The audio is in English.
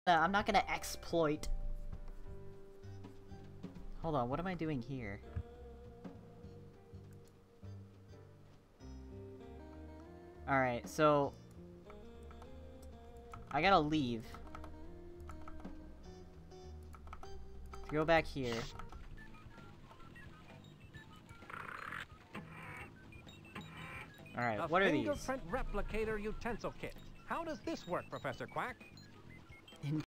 I'm not gonna exploit. Hold on, what am I doing here? Alright, so... I gotta leave. To go back here. Alright, what are these? A fingerprint replicator utensil kit. How does this work, Professor Quack?